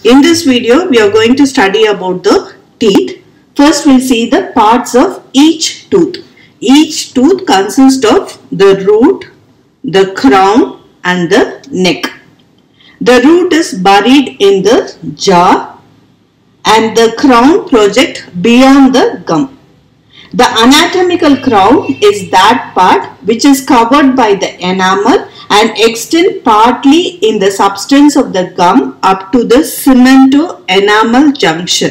In this video, we are going to study about the teeth. First, we'll see the parts of each tooth. Each tooth consists of the root, the crown and the neck. The root is buried in the jaw and the crown projects beyond the gum. The anatomical crown is that part which is covered by the enamel and extend partly in the substance of the gum up to the cemento-enamel junction.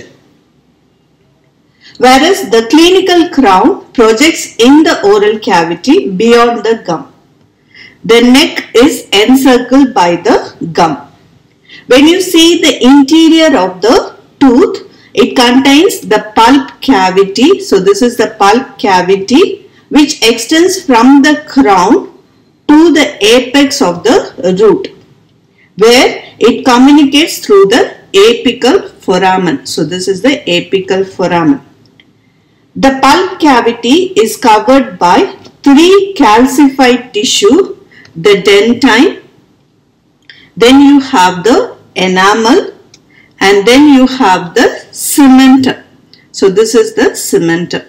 Whereas the clinical crown projects in the oral cavity beyond the gum. The neck is encircled by the gum. When you see the interior of the tooth, it contains the pulp cavity. So this is the pulp cavity which extends from the crown to the apex of the root, where it communicates through the apical foramen. So this is the apical foramen. The pulp cavity is covered by three calcified tissue, the dentine, then you have the enamel, and then you have the cementum. So this is the cementum.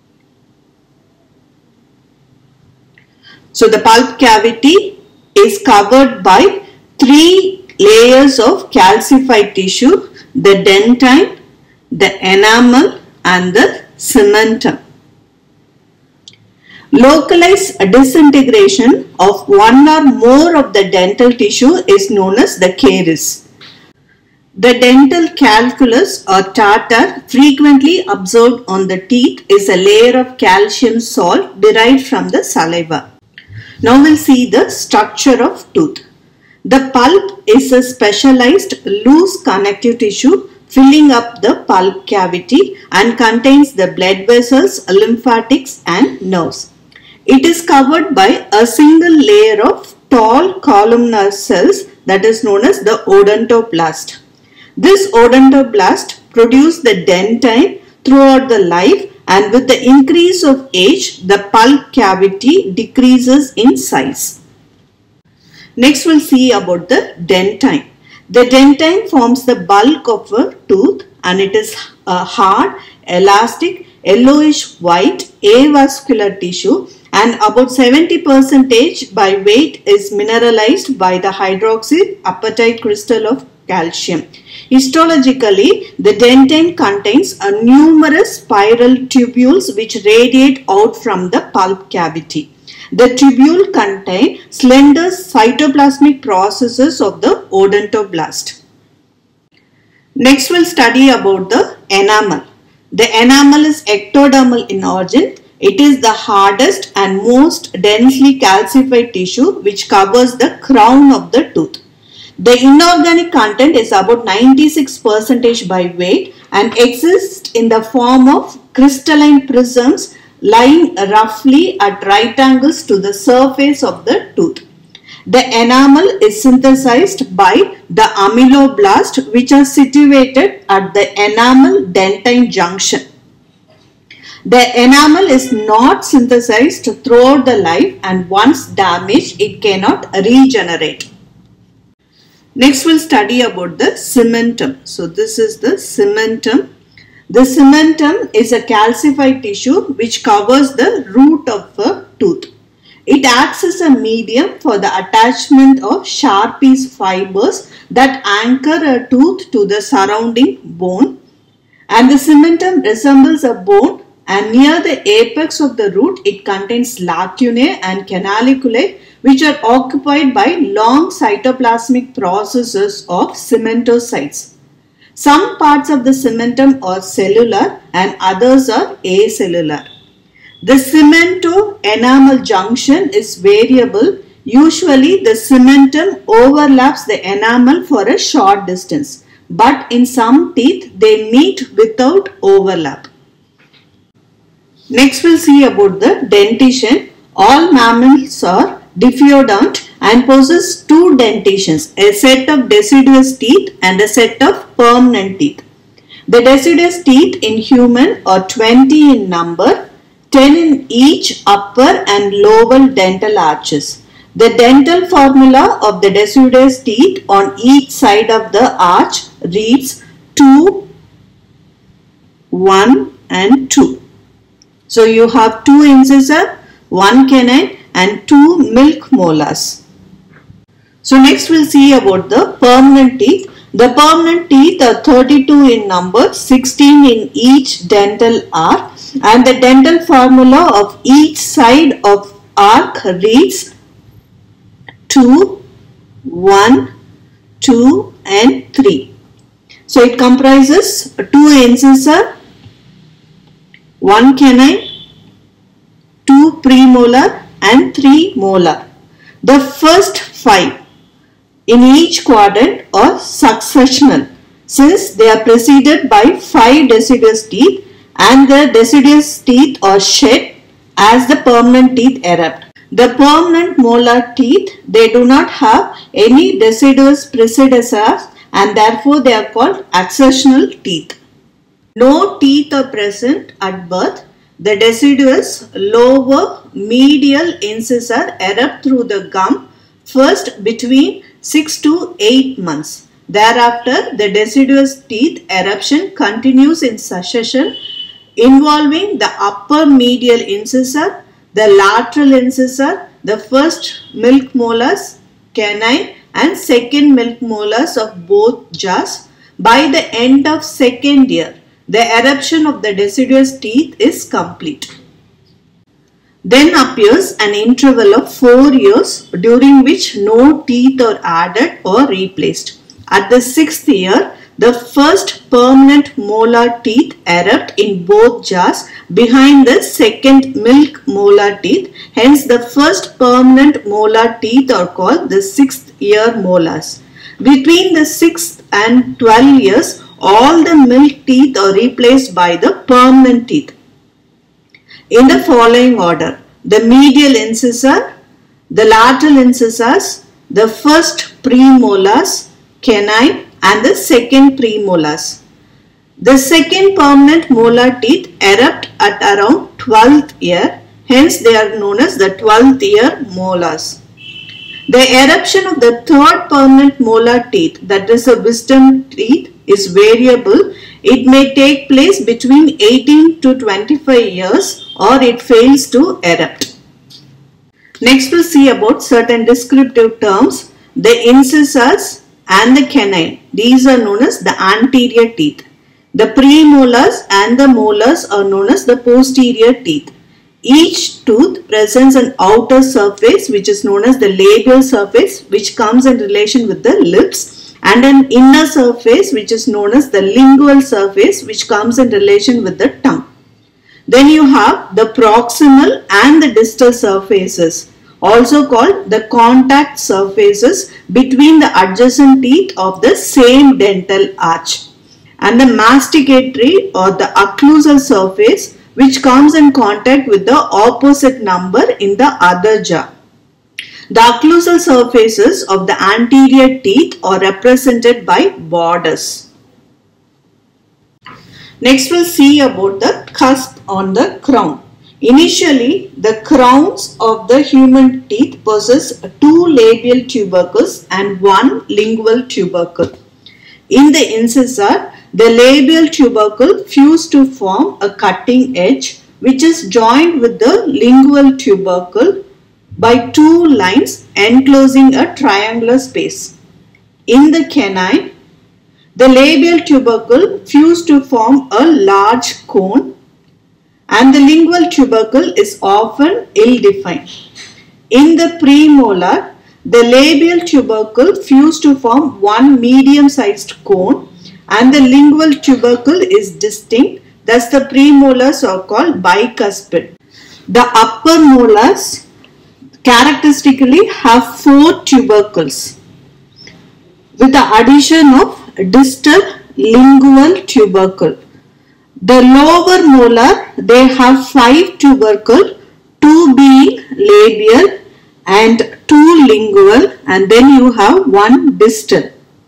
So the pulp cavity is covered by three layers of calcified tissue, the dentine, the enamel and the cementum. Localized disintegration of one or more of the dental tissue is known as the caries. The dental calculus or tartar frequently observed on the teeth is a layer of calcium salt derived from the saliva. Now we'll see the structure of tooth. The pulp is a specialized loose connective tissue filling up the pulp cavity and contains the blood vessels, lymphatics and nerves. It is covered by a single layer of tall columnar cells that is known as the odontoblast. This odontoblast produces the dentine throughout the life, and with the increase of age, the pulp cavity decreases in size. Next, we'll see about the dentine. The dentine forms the bulk of a tooth and it is a hard, elastic, yellowish white avascular tissue, and about 70% by weight is mineralized by the hydroxyapatite crystal of calcium. Histologically, the dentine contains a numerous spiral tubules which radiate out from the pulp cavity. The tubule contain slender cytoplasmic processes of the odontoblast. Next, we'll study about the enamel. The enamel is ectodermal in origin. It is the hardest and most densely calcified tissue which covers the crown of the tooth. The inorganic content is about 96% by weight and exists in the form of crystalline prisms lying roughly at right angles to the surface of the tooth. The enamel is synthesized by the ameloblast which are situated at the enamel dentine junction. The enamel is not synthesized throughout the life and once damaged it cannot regenerate. Next, we'll study about the cementum. So this is the cementum. The cementum is a calcified tissue which covers the root of a tooth. It acts as a medium for the attachment of Sharpie's fibers that anchor a tooth to the surrounding bone. And the cementum resembles a bone, and near the apex of the root it contains lacunae and canaliculae which are occupied by long cytoplasmic processes of cementocytes. Some parts of the cementum are cellular and others are acellular. The cemento-enamel junction is variable. Usually the cementum overlaps the enamel for a short distance, but in some teeth they meet without overlap. Next, we'll see about the dentition. All mammals are diffeodont and possess two dentitions, a set of deciduous teeth and a set of permanent teeth. The deciduous teeth in human are 20 in number, 10 in each upper and lower dental arches. The dental formula of the deciduous teeth on each side of the arch reads 2, 1 and 2. So you have 2 incisor, 1 canine and 2 milk molars. So next we'll see about the permanent teeth. The permanent teeth are 32 in number, 16 in each dental arc, and the dental formula of each side of arc reads 2, 1, 2 and 3. So it comprises 2 incisor, 1 canine, 2 premolar and 3 molar. The first 5 in each quadrant are successional since they are preceded by 5 deciduous teeth, and the deciduous teeth are shed as the permanent teeth erupt. The permanent molar teeth, they do not have any deciduous predecessors and therefore they are called accessional teeth. No teeth are present at birth. The deciduous lower medial incisor erupt through the gum first between 6 to 8 months. Thereafter, the deciduous teeth eruption continues in succession involving the upper medial incisor, the lateral incisor, the first milk molars, canine and second milk molars of both jaws. By the end of second year, the eruption of the deciduous teeth is complete. Then appears an interval of 4 years during which no teeth are added or replaced. At the 6th year, the first permanent molar teeth erupt in both jaws behind the second milk molar teeth. Hence, the first permanent molar teeth are called the 6th year molars. Between the 6th and 12 years, all the milk teeth are replaced by the permanent teeth. In the following order: the medial incisor, the lateral incisors, the first premolars, canine and the second premolars. The second permanent molar teeth erupt at around 12th year, hence they are known as the 12th year molars. The eruption of the third permanent molar teeth, that is the wisdom teeth, is variable. It may take place between 18 to 25 years or it fails to erupt. Next we'll see about certain descriptive terms. The incisors and the canine, these are known as the anterior teeth. The premolars and the molars are known as the posterior teeth. Each tooth presents an outer surface which is known as the labial surface, which comes in relation with the lips, and an inner surface which is known as the lingual surface, which comes in relation with the tongue. Then you have the proximal and the distal surfaces, also called the contact surfaces between the adjacent teeth of the same dental arch, and the masticatory or the occlusal surface, which comes in contact with the opposite number in the other jaw. The occlusal surfaces of the anterior teeth are represented by borders. Next we'll see about the cusp on the crown. Initially, the crowns of the human teeth possess 2 labial tubercles and 1 lingual tubercle. In the incisor, the labial tubercle fuse to form a cutting edge which is joined with the lingual tubercle by 2 lines enclosing a triangular space. In the canine, the labial tubercle fuse to form a large cone and the lingual tubercle is often ill-defined. In the premolar, the labial tubercle fuse to form one medium-sized cone and the lingual tubercle is distinct, thus the premolars are called bicuspid. The upper molars characteristically have 4 tubercles with the addition of distal lingual tubercle. The lower molar, they have 5 tubercle, 2 being labial and 2 lingual, and then you have 1 distal.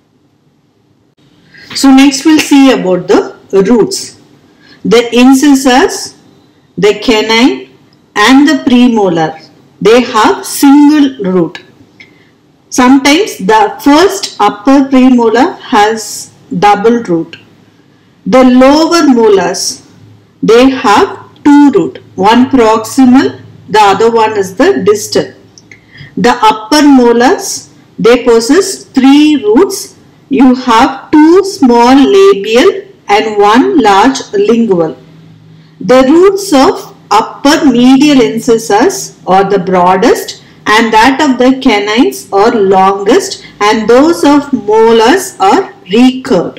So next we'll see about the roots. The incisors, the canine and the premolar, they have single root. Sometimes the first upper premolar has double root. The lower molars, they have two root, one proximal, the other one is the distal. The upper molars, they possess three roots. You have two small labial and one large lingual. The roots of upper medial incisors are the broadest and that of the canines are longest, and those of molars are recurved.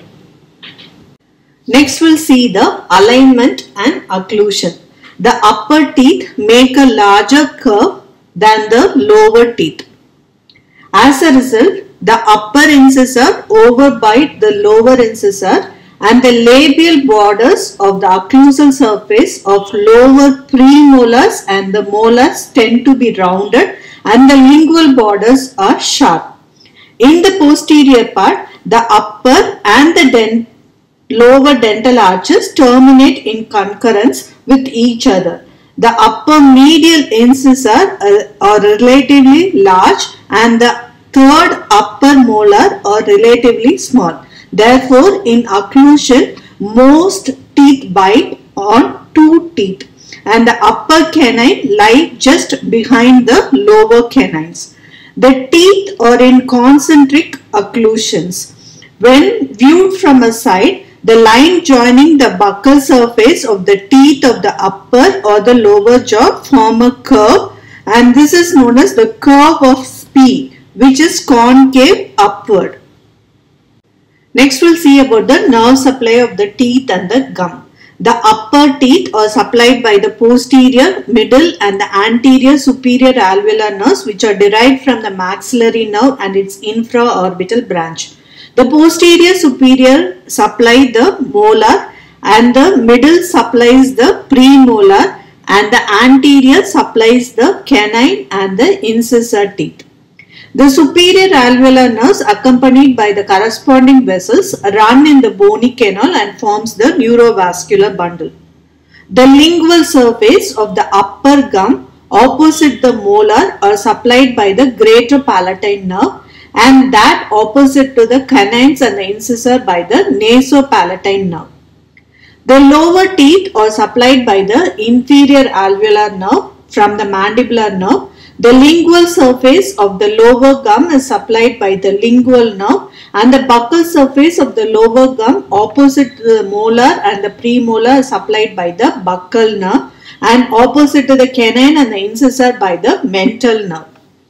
Next we'll see the alignment and occlusion. The upper teeth make a larger curve than the lower teeth. As a result, the upper incisor overbite the lower incisor, and the labial borders of the occlusal surface of lower premolars and the molars tend to be rounded, and the lingual borders are sharp. In the posterior part, the upper and the lower dental arches terminate in concurrence with each other. The upper medial incisor are relatively large and the third upper molar are relatively small. Therefore, in occlusion, most teeth bite on two teeth, and the upper canine lie just behind the lower canines. The teeth are in concentric occlusions. When viewed from a side, the line joining the buccal surface of the teeth of the upper or the lower jaw form a curve, and this is known as the curve of Spee, which is concave upward. Next we'll see about the nerve supply of the teeth and the gum. The upper teeth are supplied by the posterior, middle and the anterior superior alveolar nerves, which are derived from the maxillary nerve and its infraorbital branch. The posterior superior supply the molar and the middle supplies the premolar, and the anterior supplies the canine and the incisor teeth. The superior alveolar nerves, accompanied by the corresponding vessels, run in the bony canal and forms the neurovascular bundle. The lingual surface of the upper gum opposite the molar are supplied by the greater palatine nerve, and that opposite to the canines and the incisor by the nasopalatine nerve. The lower teeth are supplied by the inferior alveolar nerve from the mandibular nerve. The lingual surface of the lower gum is supplied by the lingual nerve, and the buccal surface of the lower gum opposite to the molar and the premolar is supplied by the buccal nerve, and opposite to the canine and the incisor by the mental nerve.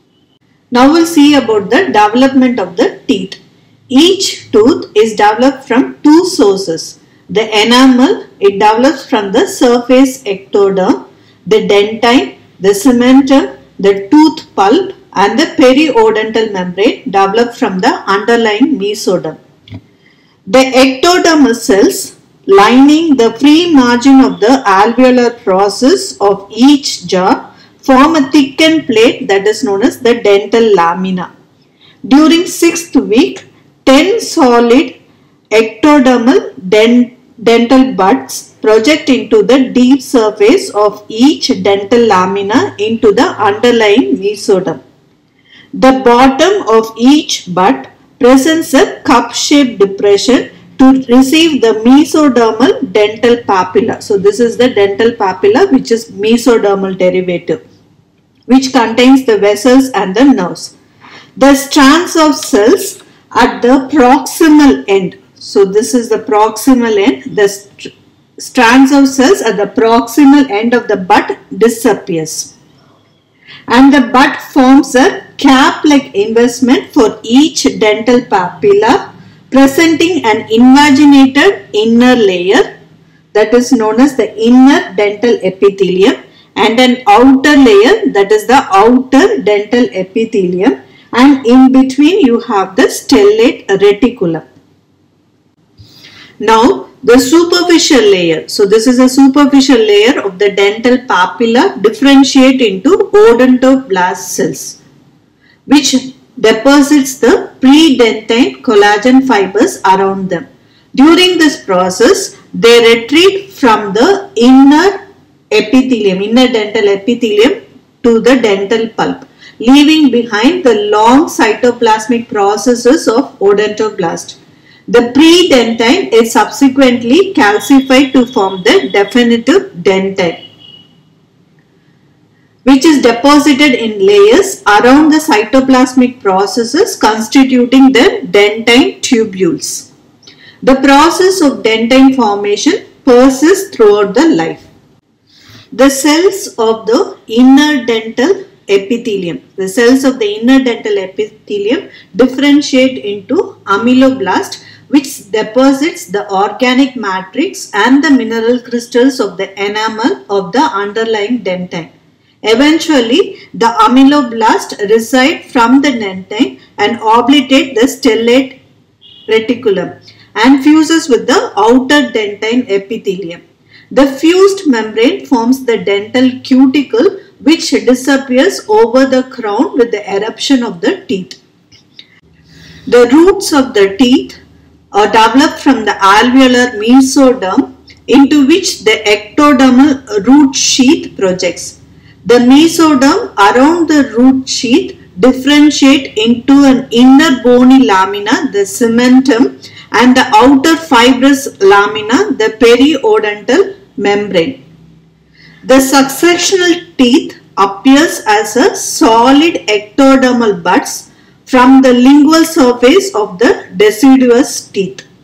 Now we'll see about the development of the teeth. Each tooth is developed from two sources. The enamel, it develops from the surface ectoderm, the dentine, the cementum, the tooth pulp, and the periodontal membrane develop from the underlying mesoderm. The ectodermal cells lining the free margin of the alveolar process of each jaw form a thickened plate that is known as the dental lamina. During 6th week, 10 solid ectodermal dental buds project into the deep surface of each dental lamina into the underlying mesoderm. The bottom of each bud presents a cup-shaped depression to receive the mesodermal dental papilla. So this is the dental papilla, which is mesodermal derivative, which contains the vessels and the nerves. The strands of cells at the proximal end. So this is the proximal end. The strands of cells at the proximal end of the bud disappears, and the bud forms a cap-like investment for each dental papilla, presenting an invaginated inner layer that is known as the inner dental epithelium, and an outer layer that is the outer dental epithelium, and in between you have the stellate reticulum. Now the superficial layer. So this is a superficial layer of the dental papilla differentiate into odontoblast cells, which deposits the predentine collagen fibers around them. During this process, they retreat from the inner epithelium, inner dental epithelium, to the dental pulp, leaving behind the long cytoplasmic processes of odontoblast. The pre-dentine is subsequently calcified to form the definitive dentine, which is deposited in layers around the cytoplasmic processes constituting the dentine tubules. The process of dentine formation persists throughout the life. The cells of the inner dental epithelium. The cells of the inner dental epithelium differentiate into amyloblast, which deposits the organic matrix and the mineral crystals of the enamel of the underlying dentine. Eventually, the amyloblast reside from the dentine and oblitate the stellate reticulum and fuses with the outer dentine epithelium. The fused membrane forms the dental cuticle, which disappears over the crown with the eruption of the teeth. The roots of the teeth are developed from the alveolar mesoderm, into which the ectodermal root sheath projects. The mesoderm around the root sheath differentiate into an inner bony lamina, the cementum, and the outer fibrous lamina, the periodontal membrane. The successional teeth appears as a solid ectodermal buds from the lingual surface of the deciduous teeth.